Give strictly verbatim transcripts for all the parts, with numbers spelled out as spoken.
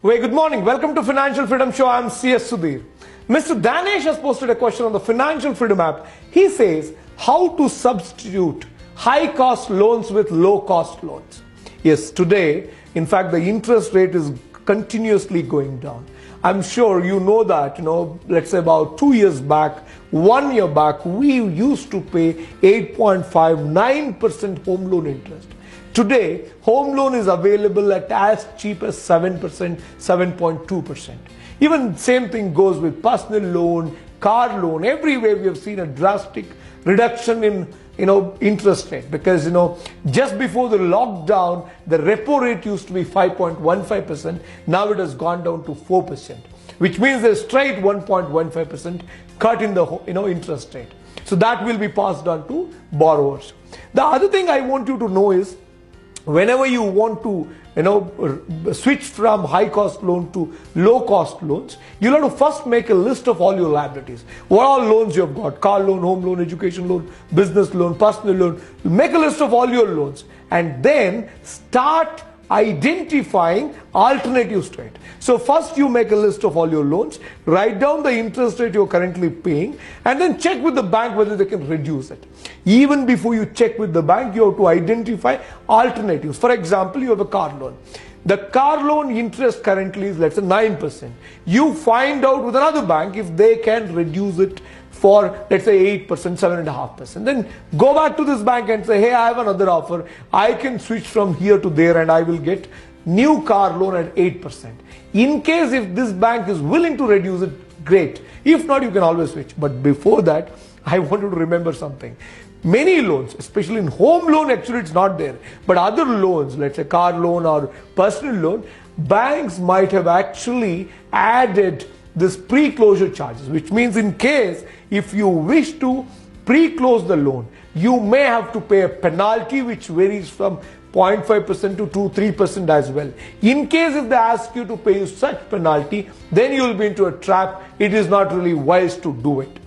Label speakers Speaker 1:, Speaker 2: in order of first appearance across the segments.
Speaker 1: Very good morning. Welcome to Financial Freedom Show. I'm C S Sudhir. Mister Danesh has posted a question on the Financial Freedom app. He says, how to substitute high-cost loans with low-cost loans. Yes, today, in fact, the interest rate is continuously going down. I'm sure you know that, you know, let's say about two years back, one year back, we used to pay eight point five nine percent home loan interest. Today, home loan is available at as cheap as seven percent, seven point two percent. Even same thing goes with personal loan, car loan. Everywhere we have seen a drastic reduction in you know interest rate, because you know just before the lockdown the repo rate used to be five point one five percent. Now it has gone down to four percent, which means a straight one point one five percent cut in the you know interest rate. So that will be passed on to borrowers. The other thing I want you to know is, whenever you want to you know switch from high cost loan to low cost loans, you'll have to first make a list of all your liabilities. What all loans you've got: car loan, home loan, education loan, business loan, personal loan. Make a list of all your loans and then start identifying alternatives to it. So first you make a list of all your loans, write down the interest rate you're currently paying, and then check with the bank whether they can reduce it. Even before you check with the bank, you have to identify alternatives. For example, you have a car loan. The car loan interest currently is, let's say, nine percent. You find out with another bank if they can reduce it for, let's say, eight percent, seven point five percent. Then go back to this bank and say, hey, I have another offer. I can switch from here to there and I will get new car loan at eight percent. In case if this bank is willing to reduce it, great. If not, you can always switch. But before that, I want you to remember something. Many loans, especially in home loan, actually it's not there. But other loans, let's say car loan or personal loan, banks might have actually added this pre-closure charges, which means in case if you wish to pre-close the loan, you may have to pay a penalty which varies from zero point five percent to two to three percent as well. In case if they ask you to pay such penalty, then you will be into a trap. It is not really wise to do it.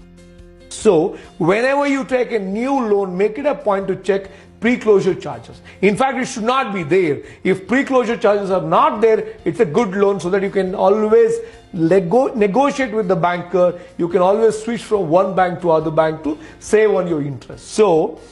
Speaker 1: So whenever you take a new loan, make it a point to check pre-closure charges. In fact, it should not be there. If pre-closure charges are not there, it's a good loan, so that you can always nego negotiate with the banker. You can always switch from one bank to other bank to save on your interest. So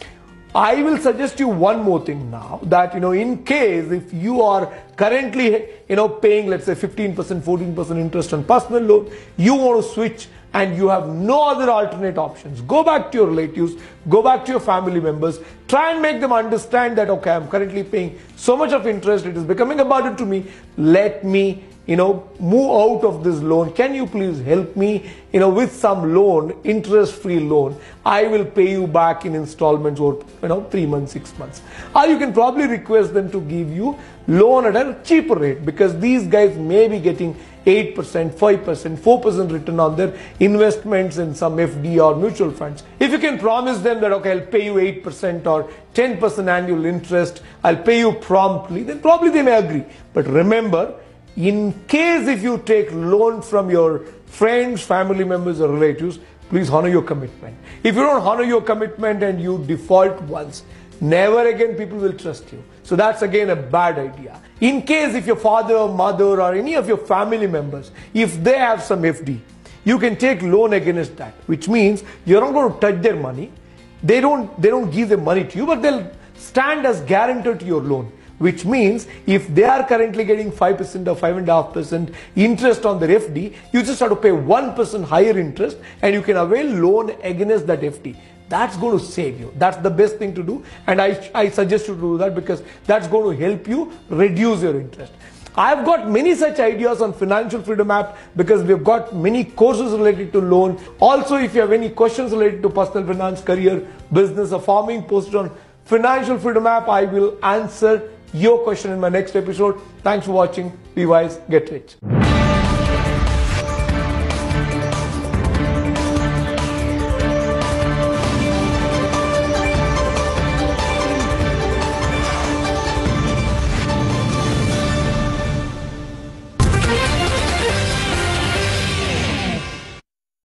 Speaker 1: I will suggest you one more thing now, that you know in case if you are currently you know paying, let's say, fifteen percent, fourteen percent interest on personal loan, you want to switch and you have no other alternate options, go back to your relatives, go back to your family members, try and make them understand that, okay, I'm currently paying so much of interest, it is becoming a burden to me, let me you know move out of this loan. Can you please help me you know with some loan, interest-free loan? I will pay you back in installments over you know three months, six months. Or you can probably request them to give you loan at a cheaper rate, because these guys may be getting eight percent, five percent, four percent return on their investments in some F D or mutual funds. If you can promise them that, okay, I'll pay you eight percent or ten percent annual interest, I'll pay you promptly, then probably they may agree. But remember, in case if you take loan from your friends, family members or relatives, please honor your commitment. If you don't honor your commitment and you default once, never again people will trust you. So that's again a bad idea. In case if your father, mother or any of your family members, if they have some F D, you can take loan against that, which means you're not going to touch their money. They don't, they don't give the money to you, but they'll stand as guarantor to your loan. Which means if they are currently getting five percent or five point five percent interest on their F D, you just have to pay one percent higher interest and you can avail loan against that F D. That's going to save you. That's the best thing to do, and I, I suggest you to do that, because that's going to help you reduce your interest. I've got many such ideas on Financial Freedom app, because we've got many courses related to loan. Also, if you have any questions related to personal finance, career, business or farming, posted on Financial Freedom app, I will answer your question in my next episode. Thanks for watching. Be wise, get rich.